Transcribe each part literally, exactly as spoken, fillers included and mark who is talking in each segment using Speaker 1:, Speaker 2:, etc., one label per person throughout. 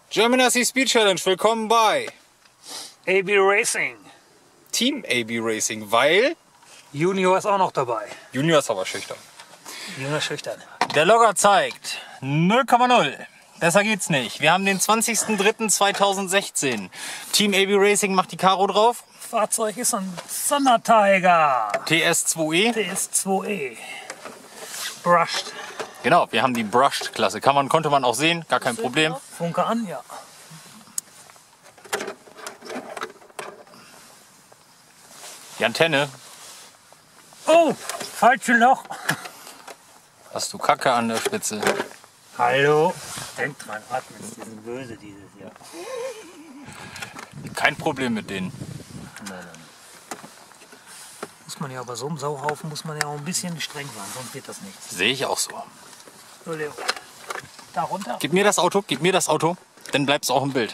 Speaker 1: German R C Speed Challenge, willkommen bei
Speaker 2: A B Racing.
Speaker 1: Team A B Racing, weil
Speaker 2: Junior ist auch noch dabei.
Speaker 1: Junior ist aber schüchtern.
Speaker 2: Junior schüchtern.
Speaker 1: Der Logger zeigt null Komma null. Besser geht's nicht. Wir haben den zwanzigsten dritten zweitausendsechzehn. Team A B Racing macht die Karo drauf.
Speaker 2: Fahrzeug ist ein Thunder Tiger.
Speaker 1: T S zwei E.
Speaker 2: T S zwei E. Brushed.
Speaker 1: Genau, wir haben die Brushed-Klasse. Kann man, konnte man auch sehen, gar kein Problem.
Speaker 2: Funke an, ja.
Speaker 1: Die Antenne.
Speaker 2: Oh, falsche Loch.
Speaker 1: Hast du Kacke an der Spitze?
Speaker 2: Hallo. Denk dran, atmen, die sind böse dieses Jahr.
Speaker 1: Kein Problem mit denen.
Speaker 2: Nein, nein. Muss man ja bei so einem Sauhaufen muss man ja auch ein bisschen streng sein, sonst wird das nichts.
Speaker 1: Sehe ich auch so.
Speaker 2: So, Leo. Da runter.
Speaker 1: Gib mir das Auto, gib mir das Auto, dann bleibst du auch im Bild.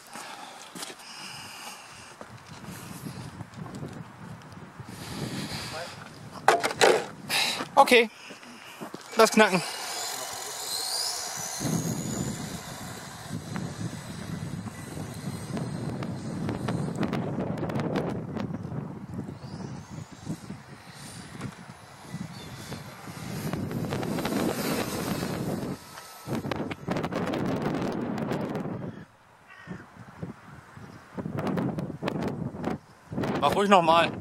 Speaker 1: Okay, lass knacken. Mach ruhig noch mal.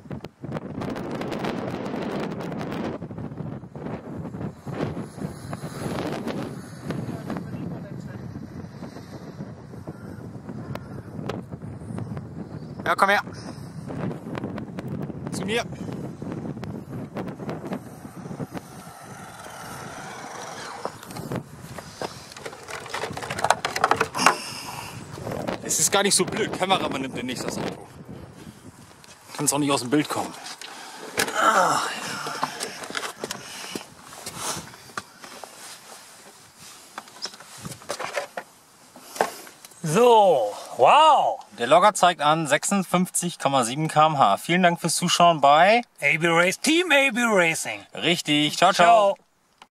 Speaker 1: Ja, komm her. Zu mir. Es ist gar nicht so blöd. Kameramann nimmt den nicht das Auto. Kannst auch nicht aus dem Bild kommen.
Speaker 2: Ah, so, wow.
Speaker 1: Der Logger zeigt an sechsundfünfzig Komma sieben Kilometer pro Stunde. Vielen Dank fürs Zuschauen bei
Speaker 2: A B Race, Team A B Racing.
Speaker 1: Richtig. Ciao, ciao.
Speaker 2: Ciao.